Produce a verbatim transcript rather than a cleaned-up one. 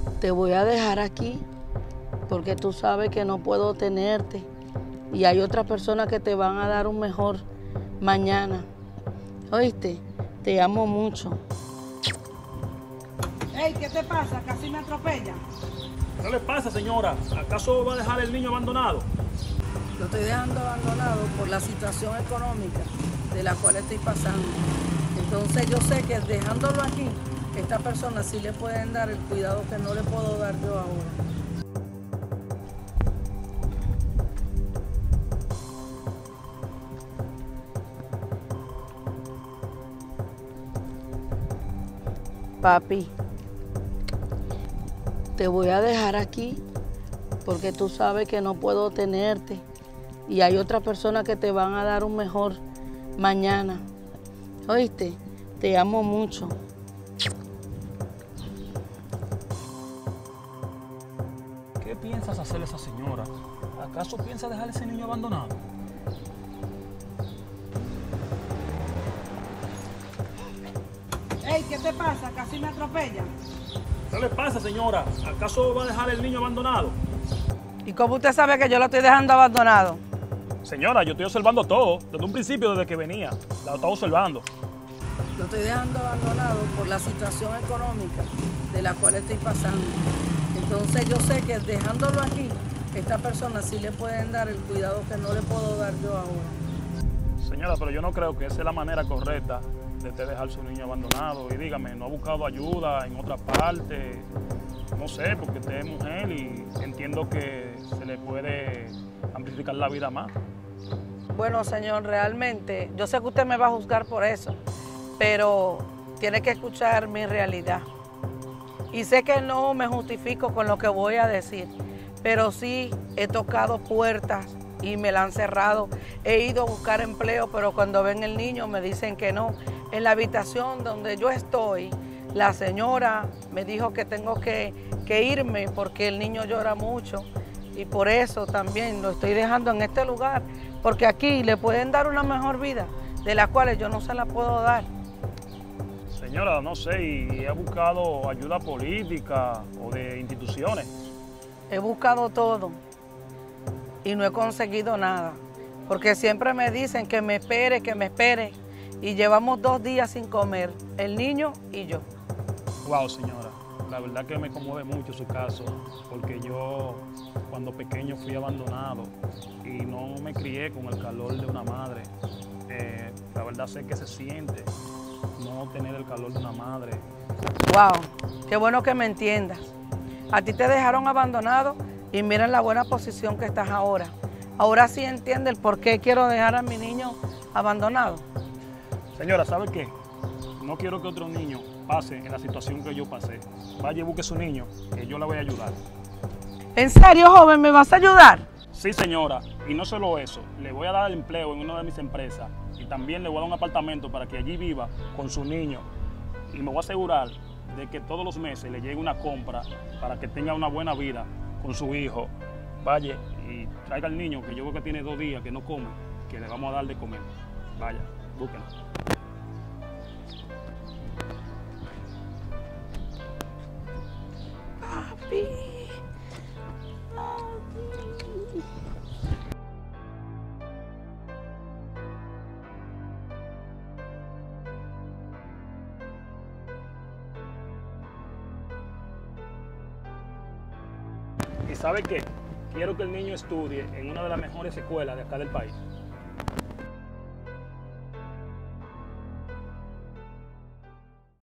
Te voy a dejar aquí porque tú sabes que no puedo tenerte y hay otras personas que te van a dar un mejor mañana. ¿Oíste? Te amo mucho. Ey, ¿qué te pasa? Casi me atropella. ¿Qué le pasa, señora? ¿Acaso va a dejar el niño abandonado? Lo estoy dejando abandonado por la situación económica de la cual estoy pasando. Entonces yo sé que dejándolo aquí, esta persona sí le pueden dar el cuidado que no le puedo dar yo ahora. Papi, te voy a dejar aquí porque tú sabes que no puedo tenerte y hay otras personas que te van a dar un mejor mañana. ¿Oíste? Te amo mucho. ¿Qué piensas hacer esa señora? ¿Acaso piensa dejar ese niño abandonado? Ey, ¿qué te pasa? Casi me atropella. ¿Qué le pasa, señora? ¿Acaso va a dejar el niño abandonado? ¿Y cómo usted sabe que yo lo estoy dejando abandonado? Señora, yo estoy observando todo, desde un principio, desde que venía. La estaba observando. Lo estoy dejando abandonado por la situación económica de la cual estoy pasando. Entonces yo sé que dejándolo aquí, esta persona sí le pueden dar el cuidado que no le puedo dar yo ahora. Señora, pero yo no creo que esa es la manera correcta de usted dejar su niño abandonado. Y dígame, ¿no ha buscado ayuda en otra parte? No sé, porque usted es mujer y entiendo que se le puede amplificar la vida más. Bueno, señor, realmente, yo sé que usted me va a juzgar por eso, pero tiene que escuchar mi realidad. Y sé que no me justifico con lo que voy a decir, pero sí he tocado puertas y me la han cerrado. He ido a buscar empleo, pero cuando ven el niño me dicen que no. En la habitación donde yo estoy, la señora me dijo que tengo que, que irme porque el niño llora mucho y por eso también lo estoy dejando en este lugar, porque aquí le pueden dar una mejor vida, de la cual yo no se la puedo dar. Señora, no sé, ¿y he buscado ayuda política o de instituciones? He buscado todo y no he conseguido nada, porque siempre me dicen que me espere, que me espere, y llevamos dos días sin comer, el niño y yo. Wow, señora, la verdad que me conmueve mucho su caso, porque yo cuando pequeño fui abandonado y no me crié con el calor de una madre. Eh, la verdad sé que se siente no tener el calor de una madre. Wow, qué bueno que me entiendas. A ti te dejaron abandonado y miren la buena posición que estás ahora. Ahora sí entiende el por qué quiero dejar a mi niño abandonado. Señora, ¿sabe qué? No quiero que otro niño pase en la situación que yo pasé. Vaya y busque su niño, que yo le voy a ayudar. ¿En serio, joven, me vas a ayudar? Sí, señora, y no solo eso, le voy a dar el empleo en una de mis empresas y también le voy a dar un apartamento para que allí viva con su niño. Y me voy a asegurar de que todos los meses le llegue una compra para que tenga una buena vida con su hijo. Vaya y traiga al niño, que yo creo que tiene dos días que no come, que le vamos a dar de comer. Vaya, búsquenlo. Papi. ¿Y sabe qué? Quiero que el niño estudie en una de las mejores escuelas de acá del país.